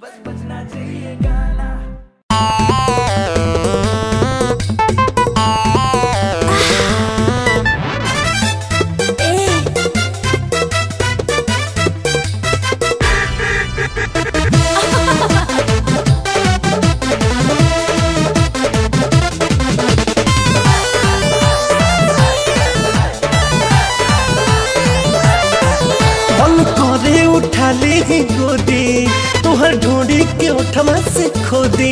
बस बजना चाहिए गाना। उठा ली गोदी तोहर ढूंढी के उठमा से खोदी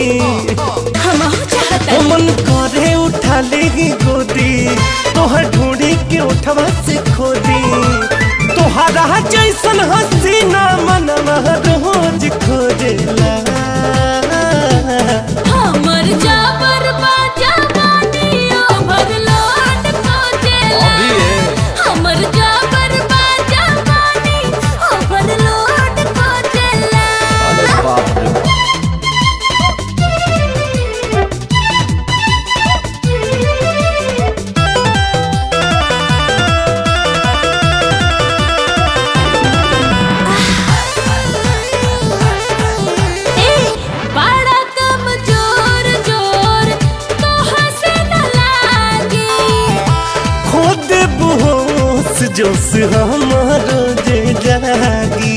मन करे उठा ली गोदी तोहर ढूंढी के उठमा से खोदी तोहरा जैसन हसीना मनवा रोज खोजेला हमर जाबर बाजा बानियो भगलोट खोजेला हमर जाबर बाजा बानी भगलोट खोजेला। अरे बाप रे जोश हमारो जे जागी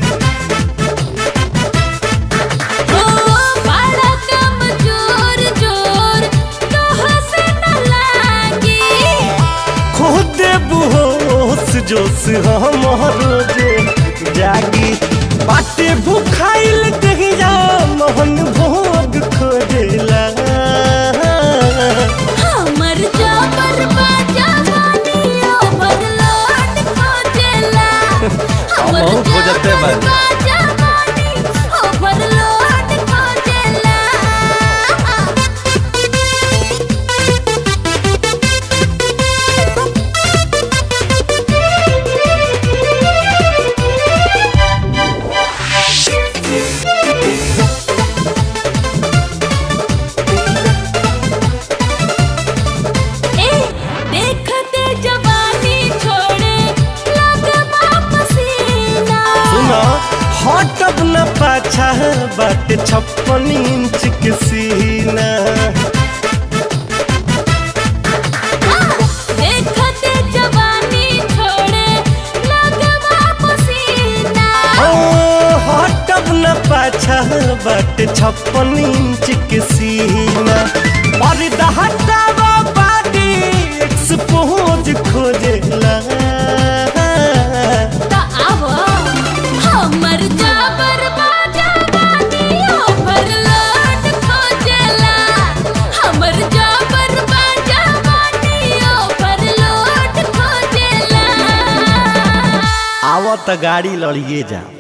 ओ बड़ा कम जोर जोर तो हंस न लागी खुद बेहोश जोश हमारो जे जागी बाटे भूखाइल दहिया मोहन भोग खोजेला हमर जाबर बाजा बानियो भगलोट खोजेला हमर जाबर बाजा बानी भगलोट खोजेला। देखते जवानी छोड़े लगवा पसीना सुना हटब न पाछा बाटे 56 इंच के सीना देखते जवानी छोड़े लगवा पसीना हटब न पाछा बाटे 56 इंच के सीना पर्दा हटावा बाटी एक्सपोज खोजेला ता आवो हमर जाबर बाजा बानियो भगलोट खोजेला हमर जाबर बाजा बानियो भगलोट खोजेला। आवत गाड़ी लड़िए जा।